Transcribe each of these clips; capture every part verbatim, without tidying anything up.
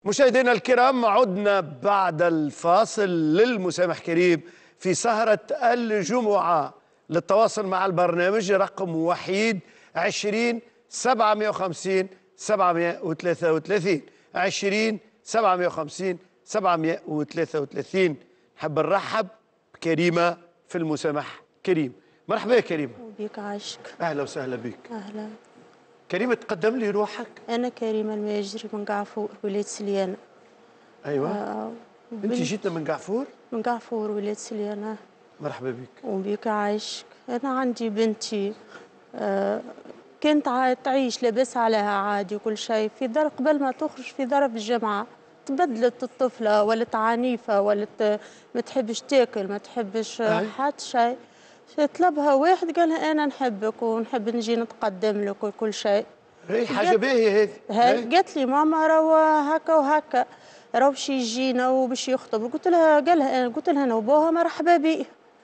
مشاهدينا الكرام، عدنا بعد الفاصل للمسامح كريم في سهرة الجمعة. للتواصل مع البرنامج رقم وحيد عشرين سبعمائة وخمسين سبعمائة وثلاثة وثلاثين عشرين سبعمائة وخمسين سبعمائة وثلاثة وثلاثين. نحب نرحب بكريمة في المسامح كريم. مرحبا يا كريمة. بيك عاشق. أهلا وسهلا بك. أهلا. كريمة تقدم لي روحك. أنا كريمة الماجري من قعفور ولاية سليانة. أيوة. آه أنت جيتنا من قعفور؟ من قعفور ولاية سليانة. مرحبا بك. وبيك عاشق. أنا عندي بنتي آه كانت تعيش لاباس عليها عادي وكل شيء، في دار قبل ما تخرج في ظرف الجامعة تبدلت الطفلة، ولت عنيفة، ولت ما تحبش تاكل، ما تحبش حتى شيء. طلبها واحد قال لها أنا نحبك ونحب نجي نتقدم لك وكل شيء. هي حاجة باهية هذه. قالت لي ماما راهو هكا وهكا، راهو باش يجينا وباش يخطب. قلت لها قال لها أنا قلت لها أنا وبوها مرحبا بيه.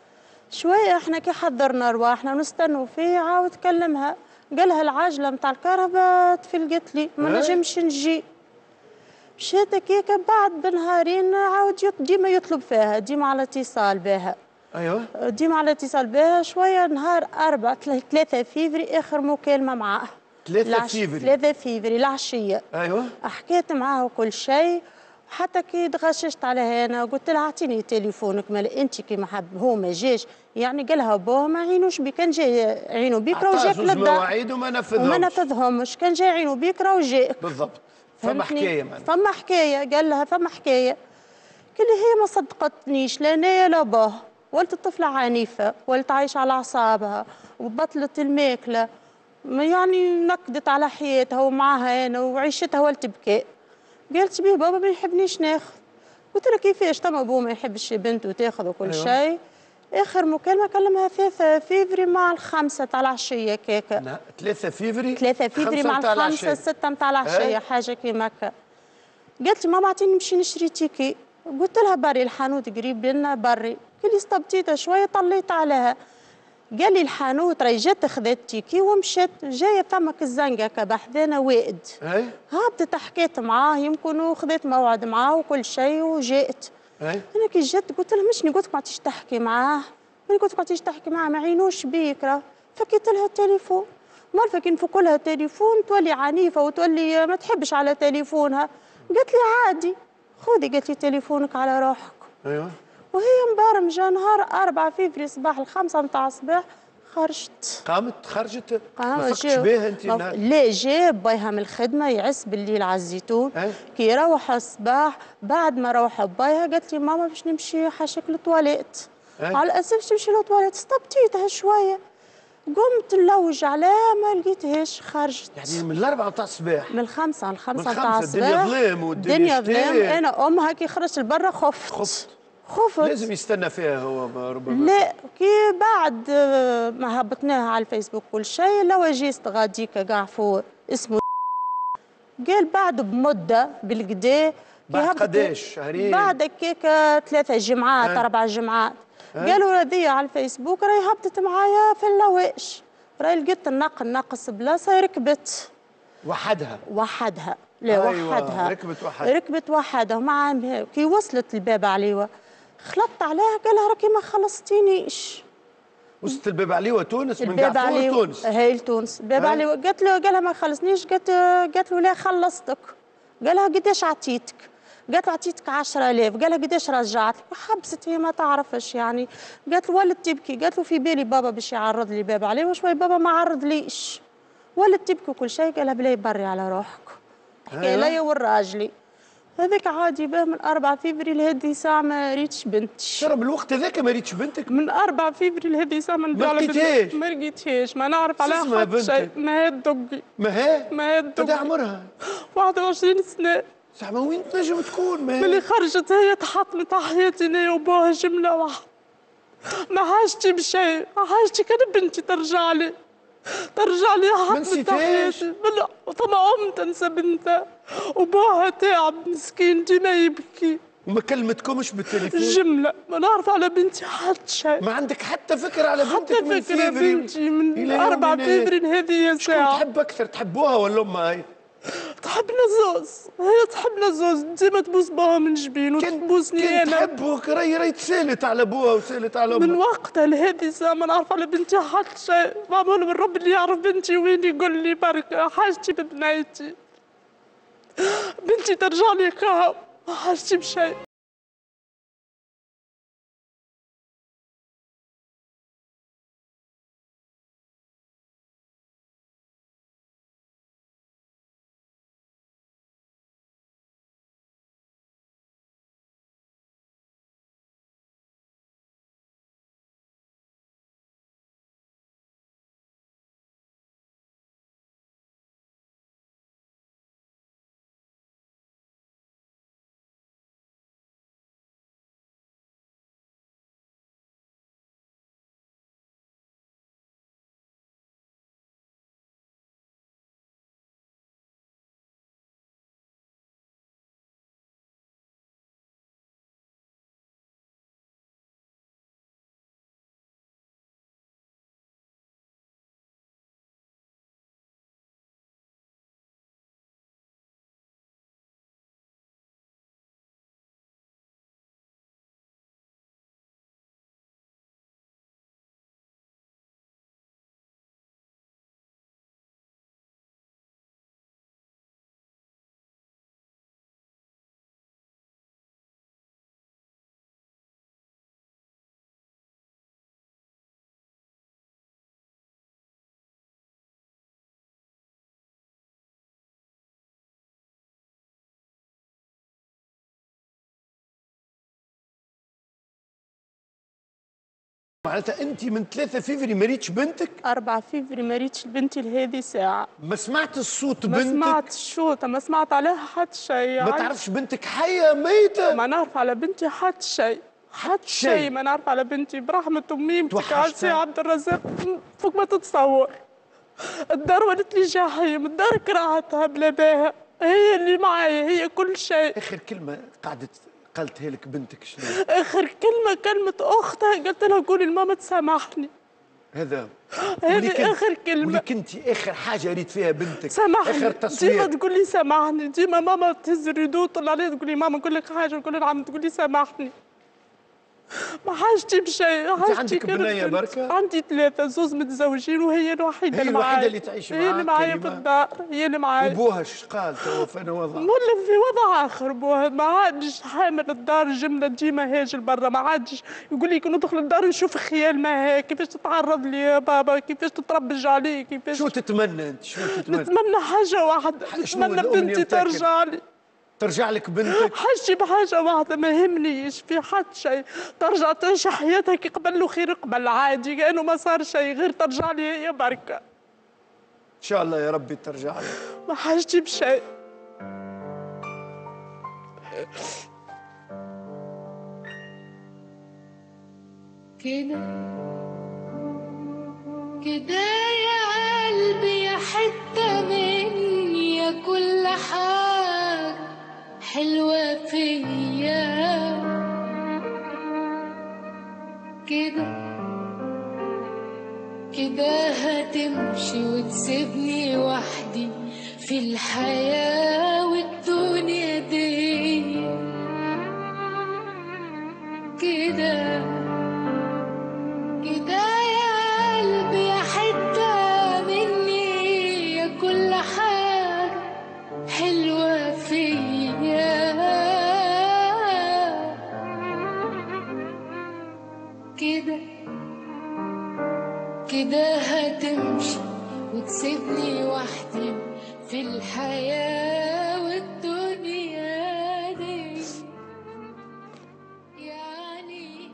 شوية احنا كي حضرنا رواحنا ونستنوا فيه عاود كلمها قال لها العجلة نتاع الكهرباء تفلقت لي ما نجمش نجي. مشات هكاك بعد بنهارين عاود ديما يطلب فيها، ديما على اتصال بها. ايوه ديما على اتصال بها. شويه نهار أربعة ثلاثة فيفري اخر مكالمه معاه. ثلاثة فيفري ثلاثة فيفري العشيه. ايوه حكيت معاه كل شيء، حتى كي تغششت عليها انا قلت لها اعطيني تليفونك مال انت كي ما حب هو ما جاش، يعني قال لها بوه ما عينوش بك، كان جاي عينو بك راه جاك للدار. مواعيد وما نفذهمش وما نفذهمش، كان جاي عينو بك راه جاك. بالضبط. فما حكايه معنا. فما حكايه قال لها فما حكايه. قال لي هي ما صدقتنيش لا انا لا باه. ولت الطفلة عنيفة، ولت عايشة على أعصابها وبطلت الماكلة، يعني نكدت على حياتها ومعها أنا وعيشتها ولت بكاء. قالت بيه بابا ما يحبنيش ناخذ. قلت له كيفاش تما بابا ما يحبش بنته تاخذ وكل أيوة. شيء. آخر مكالمة كلمها ثلاثة فيفري مع الخمسة تاع العشية كيكا. ثلاثة فيفري؟ ثلاثة فيفري مع الخمسة ستة نتاع العشية حاجة كيما هكا. قالت لي ماما اعطيني نمشي نشري تيكي. قلت لها بري الحانوت قريب لنا بري. قال لي استبطيتها شويه طليت عليها. قال لي الحانوت راهي جات خذات تيكي ومشات. جايه ثمك الزنقه كبحذانه وائد. اي هبطت حكيت معاه يمكن وخذت موعد معاه وكل شيء وجات. اي انا كي جات قلت لها مشني قلت لك ما تعطيش تحكي معاه. انا قلت لك ما تعطيش تحكي معاه ما عينوش بيك راه. فكيت لها التليفون. مالفه كي نفك لها التليفون تولي عنيفه وتولي ما تحبش على تليفونها. قالت لي عادي خذي، قالت لي تليفونك على روحك. ايوه. وهي مبرمجه نهار أربعة فيفري صباح الخمسة نتاع الصباح خرجت. قامت خرجت قامت. ما فكتش بها انت؟ مف... لا جا بايها من الخدمه يعس بالليل على الزيتون. أه؟ كي يروح الصباح بعد ما روح بايها قالت لي ماما باش نمشي حاشاك للطواليت. أه؟ على الاساس باش تمشي للطواليت استبطيتها شويه. قمت نلوج عليها ما لقيتهاش خرجت. يعني من الأربعة نتاع الصباح؟ من الخمسة الخمسة نتاع الصباح. الدنيا ظلام والدنيا الدنيا ظلام. أنا أمها كي خرجت لبرا خفت. خفت. خفت. لازم يستنى فيها هو ربما. لا كي بعد ما هبطناها على الفيسبوك كل شيء لو جيست غاديكا قعفور اسمه قال بعد بمدة بالكدا. بعد قداش شهرين؟ بعد هكاك ثلاثة جمعات أه؟ أربع جمعات. أه؟ قالوا هذيا على الفيسبوك راهي هبطت معايا في اللواش، راهي لقيت الناقل ناقص بلاصة ركبت وحدها. وحدها لا أيوة. وحدها ركبت وحدها. ركبت وحدها مع كي وصلت الباب عليوه خلطت عليها قال لها راكي ما خلصتينيش. وصلت الباب عليوه تونس من الباب قعفور تونس. هاي لتونس الباب عليوه. قالت له قال لها ما خلصنيش. قالت قالت له لا خلصتك. قال لها قداش عطيتك؟ قالت له عطيتك عشرة آلاف. قال لها قداش رجعت لك؟ حبست هي ما تعرفش يعني. قالت له ولد تبكي. قالت له في بالي بابا باش يعرض لي باب عليه وشوي بابا ما عرض ليش. ولد تبكي وكل شيء. قال لها بلاي بري على روحك. حكى لي والراجلي هذاك عادي باه من أربعة فيفري لهذه الساعة ما ريتش بنتي. شرب الوقت هذاك ما ريتش بنتك؟ من أربعة فيفري لهذه الساعة ما لقيتهاش. ما لقيتهاش ما نعرف عليها حتى شيء. ما هي الدقي. ما هي؟ ما هي الدقي. قد عمرها؟ واحد وعشرين سنة. صح ما وين تنجم تكون؟ ما هي ملي خرجت هي تحطمت على حياتي انا وباها جملة واحدة. ما حاجتي بشيء، حاجتي كان بنتي ترجع لي. ترجع لي حطمت حياتي. لا طبعا عمري تنسى بنتها وباها تعب مسكين ديما يبكي. وما كلمتكمش بالتليفون؟ جملة ما نعرف على بنتي حتى شيء. ما عندك حتى فكرة على بنتك؟ حتى من فكرة بنتي من أربعة فيفري لهذه الساعة. شكون تحب أكثر تحبوها ولا أمها هي؟ تحبنا زوز، هي تحبنا زوز، ديما تبوس بوها من جبين وتبوسني انا. كنت تحبك راهي راهي تسالت على ابوها وسالت على امها. من وقتها لهذه الساعة ما نعرف على بنتي حتى شيء، معمول من رب اللي يعرف بنتي وين يقول لي برك حاجتي ببنيتي. بنتي ترجع لي كهو، ما حاجتي بشيء. معناتها انت من ثلاثة فيفري ما ريتش بنتك؟ أربعة فيفري ما ريتش بنتي لهذه ساعة. ما سمعت الصوت ما بنتك؟ ما سمعت الشوطة، ما سمعت عليها حتى شيء. ما تعرفش بنتك حية ميتة؟ ما نعرف على بنتي حتى شيء، حتى شيء ما نعرف على بنتي. برحمة أمي متكاسي عبد الرزاق فوق ما تتصور. الدار ولت لي جحيم، الدار كرهتها بلا باها، هي اللي معايا، هي كل شيء. آخر كلمة قعدت قالتها لك بنتك شنو؟ آخر كلمة كلمة أختها، قلت لها قولي لماما تسامحني. هذا هذه آخر كلمة. ولك أنت آخر حاجة ريت فيها بنتك سامحني. آخر تصوير ديما تقول لي سامحني، ديما ماما تهز الردود طلع عليها تقول لي ماما نقول لك حاجة، نقول لها نعم، تقول لي سامحني. ما حاجتي بشيء. أنت عندك بنية بركة؟ عندي ثلاثة، زوز متزوجين وهي الوحيدة اللي معايا. هي الوحيدة اللي تعيش معاك. هي اللي معايا في الدار، هي اللي معايا. وبوها ايش قال تو فين وضع؟ مولف في وضع آخر بوها، ما عادش حامل الدار جملة، ديما هاجل برا، ما عادش يقول لي كي ندخل الدار نشوف خيال ما هيك، كيفاش تتعرض لي يا بابا، كيفاش تتربج عليه، كيفاش. شو تتمنى أنت؟ شو تتمنى؟ نتمنى حاجة واحدة، نتمنى بنتي ترجع لي. ترجع لك بنتك؟ حاجتي بحاجة واحدة، ما يهمنيش في حد شيء، ترجع تعيش حياتها كي قبل له خير قبل، عادي كأنه ما صار شيء، غير ترجع لي هي بركة. إن شاء الله يا ربي ترجع لك. ما حاجتي بشيء. كده كده يا قلبي يا حتة مني يا كل حاجة حلوة فيا، كده كده هتمشي وتسيبني وحدي في الحياة والدنيا دي، كده كده يا قلبي يا حتة مني يا كل حاجة حلوة فيا، كده كده هتمشي وتسيبني وحدي في الحياة والدنيا دي، يعني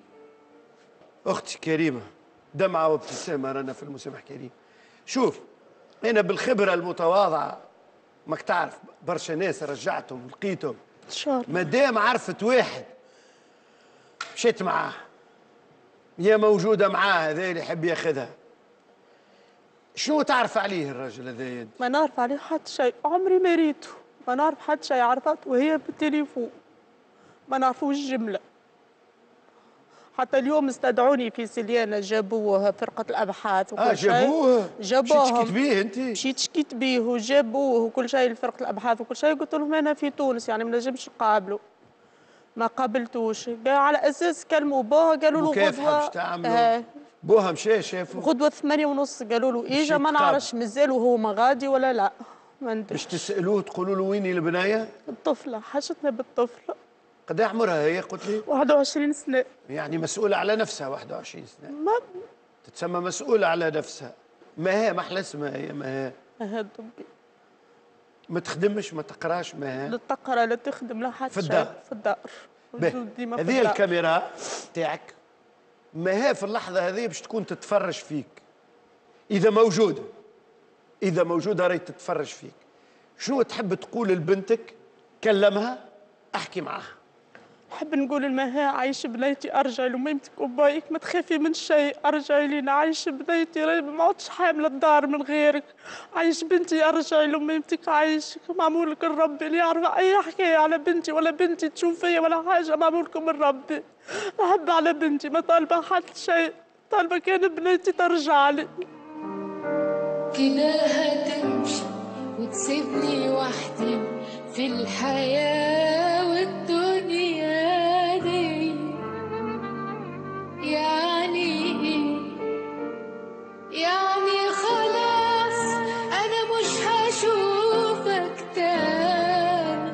أختي كريمة دمعة وابتسامة رانا في المسامح كريم. شوف أنا بالخبرة المتواضعة ماك تعرف برشا ناس رجعتهم لقيتهم إن شاء الله. ما دام عرفت واحد مشيت معاه، هي موجودة معاه هذا اللي يحب ياخذها. شنو تعرف عليه الرجل هذا؟ ما نعرف عليه حتى شيء، عمري ما ريته، ما نعرف حتى شيء، عرفت وهي بالتليفون، ما نعرفوش جملة، حتى اليوم استدعوني في سليانة، جابوه فرقة الأبحاث وكل اه شيء. جابوه جابوهم. مشيت تشكيت بيه انت؟ مشيت شكيت بيه وجابوه وكل شيء لفرقة الأبحاث وكل شيء. قلت لهم أنا في تونس يعني ما نجمش نقابله، ما قابلتوش. قال على أساس كلموا بوها قالوا له وكيف غدوة. حبش تعملوا؟ آه بوها مشى شافوا غدوة ثمانية ونص قالوا له إجا، ما تقابل. نعرفش مازال وهو ما غادي ولا لا، ما ندري. باش تسألوه تقولوا له ويني البناية؟ الطفلة حاجتنا بالطفلة. قد إيه عمرها هي قلت لي؟ واحد وعشرين سنة. يعني مسؤولة على نفسها واحد وعشرين سنة. ما تتسمى مسؤولة على نفسها. ما هي ما أحلى اسمها هي ما هي. هاد ربي. ما تخدمش ما تقراش ما هي. لا تقرا لا تخدم لا حتى في الدار. في الدار. ديما في هذه الدار. الكاميرا تاعك ما هي في اللحظة هذه باش تكون تتفرج فيك. إذا موجودة إذا موجودة راهي تتفرج فيك. شنو تحب تقول لبنتك؟ كلمها، احكي معها. نحب نقول لمها عايش بنيتي، ارجعي لميمتك وبايك، ما تخافي من شيء، ارجعي لينا، عايش بنيتي، ما عدتش حامله الدار من غيرك، عايش بنتي، ارجعي لميمتك، عايشك، معمولك الرب اللي يعرف اي حكايه على بنتي ولا بنتي تشوف فيا ولا حاجه، معمولكم الرب. نحب على بنتي، ما طالبه حتى شيء، طالبه كان بنيتي ترجع لي. كده هتمشي وتسيبني وحدي في الحياة والدنيا دي، يعني ايه؟ يعني خلاص انا مش هشوفك تاني،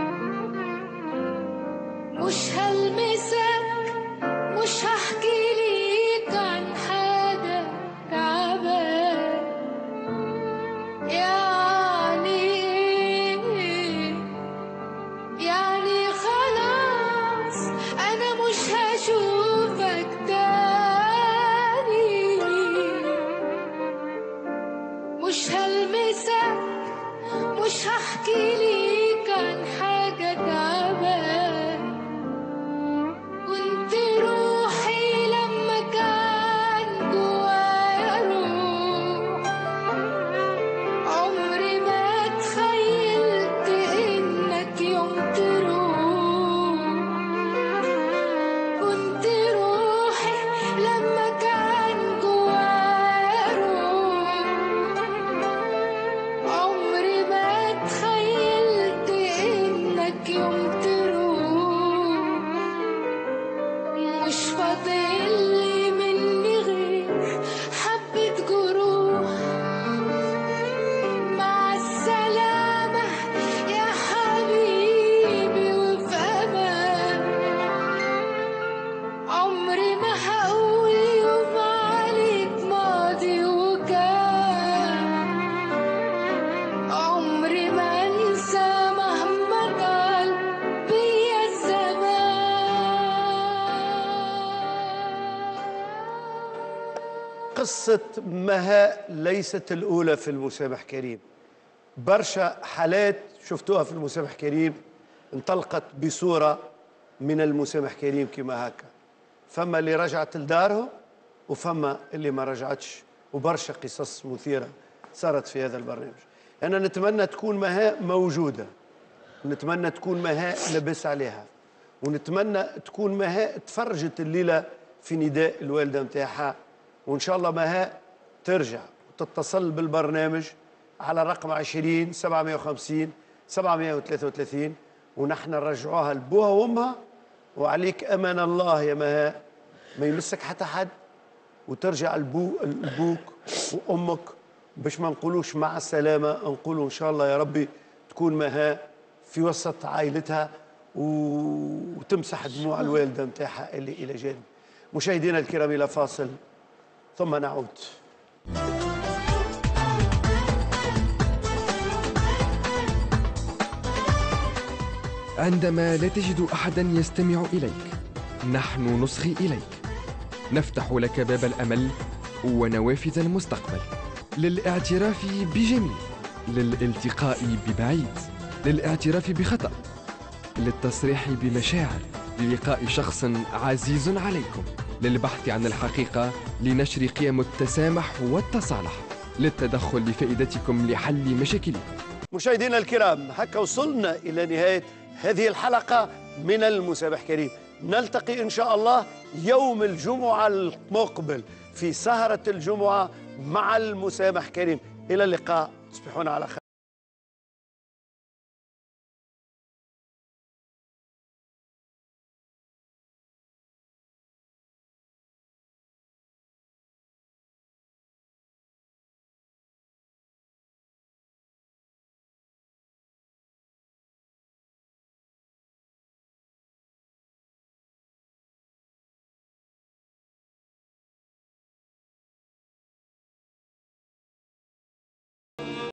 مش هلمسك، مش هحكي ليك عن حاجة تعبان، يعني يعني خلاص أنا مش هشوفك تاني، مش هلمسك، مش هحكي ليك عن حاجة تعبان، كنت روحي لما كان جوايا روح، عمري ما تخيلت إنك يوم تروح، كنت روحي لما كان جوايا روح، عمري ما تخيلت إنك يوم تروح، مش فاضلي مني غير حبة جروح، مع السلامة يا حبيبي وفي أمان، عمري ما هقول يوم عليك ماضي وكان، عمري ما انسى مهما طال بيا الزمان. قصة مها ليست الأولى في المسامح كريم. برشا حالات شفتوها في المسامح كريم انطلقت بصورة من المسامح كريم كما هكا. فما اللي رجعت لدارهم وفما اللي ما رجعتش، وبرشا قصص مثيرة صارت في هذا البرنامج. أنا نتمنى تكون مها موجودة، ونتمنى تكون مها لبس عليها، ونتمنى تكون مها تفرجت الليلة في نداء الوالدة متاعها، وإن شاء الله مها ترجع وتتصل بالبرنامج على رقم عشرين سبعمائة وخمسين سبعمائة وثلاثة وثلاثين، ونحن نرجعوها لبوها وامها. وعليك امان الله يا مها، ما يمسك حتى حد، وترجع لبو لبوك وامك، باش ما نقولوش مع السلامه، نقولوا ان شاء الله يا ربي تكون مها في وسط عائلتها وتمسح دموع الوالده نتاعها اللي الى جانب. مشاهدينا الكرام الى فاصل ثم نعود. عندما لا تجد أحداً يستمع إليك، نحن نصغي إليك، نفتح لك باب الأمل ونوافذ المستقبل، للاعتراف بجميل، للالتقاء ببعيد، للاعتراف بخطأ، للتصريح بمشاعر، للقاء شخص عزيز عليكم، للبحث عن الحقيقة، لنشر قيم التسامح والتصالح، للتدخل لفائدتكم لحل مشاكلكم. مشاهدينا الكرام، هكا وصلنا إلى نهاية هذه الحلقة من المسامح كريم. نلتقي إن شاء الله يوم الجمعة المقبل في سهرة الجمعة مع المسامح كريم. إلى اللقاء، تصبحون على خير.